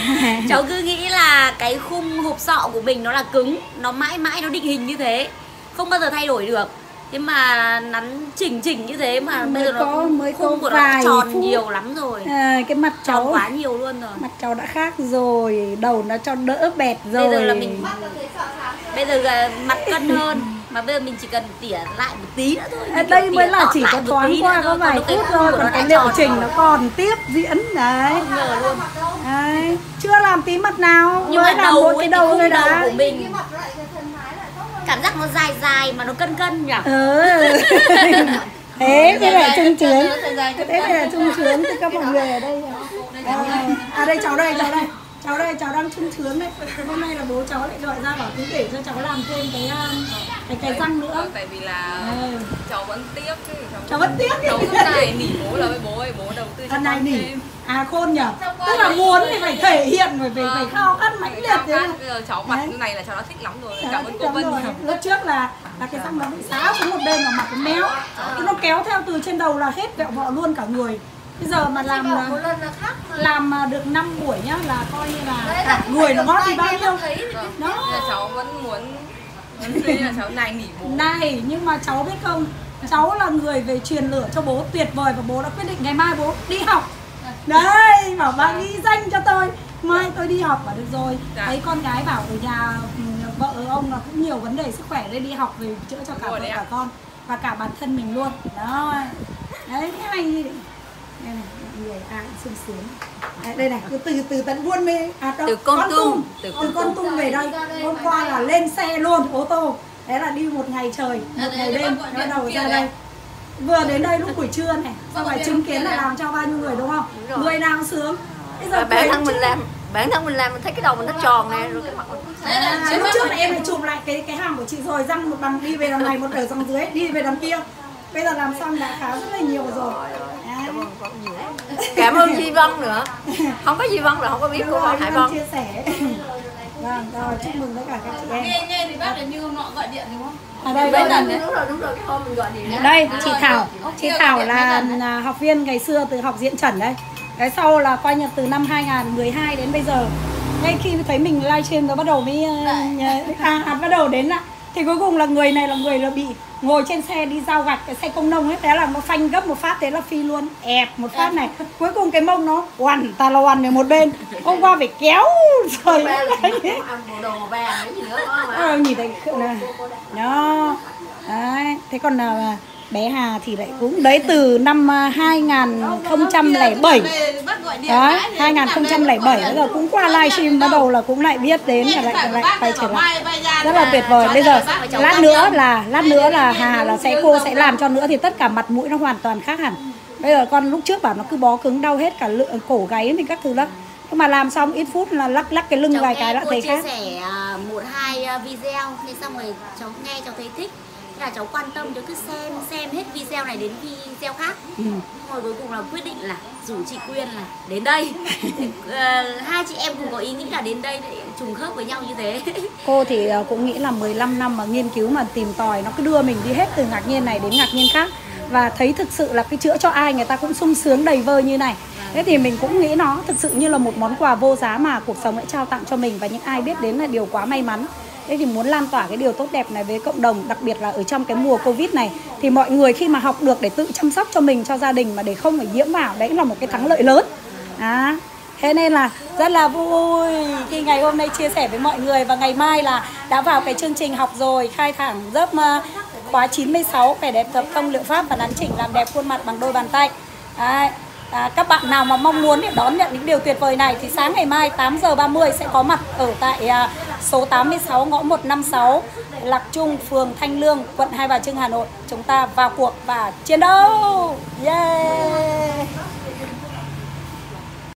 Cháu cứ nghĩ là cái khung hộp sọ của mình nó là cứng, nó mãi mãi nó định hình như thế, không bao giờ thay đổi được. Thế mà nắn chỉnh như thế mà bây giờ nó khung của nó đã tròn nhiều lắm rồi. Cái mặt cháu tròn quá nhiều luôn rồi. Mặt cháu đã khác rồi, đầu nó cho đỡ bẹt rồi. Bây giờ là mình mặt cân hơn. Mà bây giờ mình chỉ cần tỉa lại một tí nữa thôi. Đây mới là chỉ có thoáng qua có vài phút thôi, còn cái liệu trình nó còn tiếp diễn đấy. Không ngờ luôn. Đấy, chưa làm tí mặt nào, nhưng mới mà làm một cái đầu thôi đã. Của mình cảm giác nó dài mà nó cân nhỉ. Thế mới là trung tướng. Thế mới là trung tướng từ các mọi người ở đây. Đây cháu đây. Cháu đang trung sướng đấy. Hôm nay là bố cháu lại gọi ra bảo cứ để cho cháu làm thêm cái răng nữa. Tại vì là cháu vẫn tiếc chứ. Cháu vẫn tiếc. Cháu rất này nỉ bố là với bố ơi, bố đầu tư cho con thêm. Khôn nhở. Tức là muốn thì phải thể hiện, phải khao khát mãnh liệt thế. Bây giờ cháu mặt như này là cháu đã thích lắm rồi. Cảm ơn cô Vân nhiều. Lúc trước là cái răng nó bị xáo xuống một bên và mặt nó méo. Nó kéo theo từ trên đầu là hết vẹo vọ luôn cả người. Bây giờ mà làm được 5 buổi nhá là coi như là cả người nó ngót đi bao nhiêu. Đó. Cháu vẫn muốn là cháu này nỉ bố. Này, nhưng mà cháu biết không, cháu là người về truyền lửa cho bố tuyệt vời và bố đã quyết định ngày mai bố đi học. Đấy, bảo bà ghi danh cho tôi, mai tôi đi học. Bảo được rồi. Thấy con gái bảo ở nhà vợ ông là cũng nhiều vấn đề sức khỏe nên đi học về chữa cho cả vợ cả con và cả bản thân mình luôn. Đó. Đấy, cái hay đi. Đây này, mọi người ai sung sướng. Đây này, từ tận Buôn Mê, từ Kon Tum. Từ Kon Tum về đây. Hôm qua là lên xe luôn, ô tô. Thế là đi một ngày trời, một ngày đêm, bắt đầu ra đây. Vừa đến đây lúc buổi trưa này, xong phải chứng kiến là làm cho bao nhiêu người đúng không? Người nào sướng. Bây giờ bản thân mình làm mình thấy cái đầu mình nó tròn nè, rồi cái mặt mình. Lúc trước là em phải chụp lại cái hàm của chị rồi, răng một đằng đi về đằng này, một ở đằng dưới, đi về đằng kia. Bây giờ làm xong đã khá rất là nhiều rồi. Cảm ơn Duy Vân nữa. Không có Duy Vân là không có biết cô Vân Hải Vân. Chia sẻ. Vâng, rồi chúc mừng tất cả các chị em. Nghe thì bác là như hôm nọ gọi điện đúng không? Đây Đúng rồi, cái hôm mình gọi điện. Đây, chị Thảo là học viên ngày xưa từ học Diễn Trần đấy. Cái sau là coi như từ năm 2012 đến bây giờ. Ngay khi thấy mình livestream nó bắt đầu mới bắt đầu đến ạ. Thì cuối cùng là người này là người là bị ngồi trên xe đi giao gạch, cái xe công nông ấy, thế là nó phanh gấp một phát, thế là phi luôn, ẹp một phát này. Cuối cùng cái mông nó oằn ở một bên. Hôm qua phải kéo rồi nhìn thấy này. Đó. Đấy, thế còn là bé Hà thì lại cũng đấy từ năm 2007. Đó, 2007 bây giờ cũng qua livestream bắt đầu là cũng lại biết đến và lại quay trở lại. Rất là tuyệt vời. Bây giờ lát nữa là Hà là cô sẽ làm cho nữa thì tất cả mặt mũi nó hoàn toàn khác hẳn. Bây giờ con lúc trước bảo nó cứ bó cứng đau hết cả cổ gáy thì các thứ đó. Nhưng mà làm xong ít phút là lắc cái lưng vài cái đã thấy khác. Cháu chia sẻ 1-2 video thế xong rồi cháu nghe cháu thấy thích. Thế là cháu quan tâm, cháu cứ xem hết video này đến video khác. Rồi cuối cùng là quyết định là rủ chị Quyên là đến đây. Hai chị em cùng có ý nghĩ là đến đây để trùng khớp với nhau như thế. Cô thì cũng nghĩ là 15 năm mà nghiên cứu mà tìm tòi, nó cứ đưa mình đi hết từ ngạc nhiên này đến ngạc nhiên khác. Và thấy thực sự là cái chữa cho ai người ta cũng sung sướng đầy vơi như này. Thế thì mình cũng nghĩ nó thực sự như là một món quà vô giá mà cuộc sống đã trao tặng cho mình. Và những ai biết đến là điều quá may mắn. Thế thì muốn lan tỏa cái điều tốt đẹp này với cộng đồng, đặc biệt là ở trong cái mùa Covid này, thì mọi người khi mà học được để tự chăm sóc cho mình, cho gia đình mà để không phải nhiễm vào, đấy là một cái thắng lợi lớn. Thế nên là rất là vui khi ngày hôm nay chia sẻ với mọi người. Và ngày mai là đã vào cái chương trình học rồi, khai thẳng lớp khóa 96 vẻ đẹp tập công liệu pháp và nắn chỉnh làm đẹp khuôn mặt bằng đôi bàn tay. Đấy. Các bạn nào mà mong muốn để đón nhận những điều tuyệt vời này thì sáng ngày mai 8 giờ 30 sẽ có mặt ở tại số 86 ngõ 156 Lạc Trung, phường Thanh Lương, quận Hai Bà Trưng, Hà Nội. Chúng ta vào cuộc và chiến đấu. Yeah!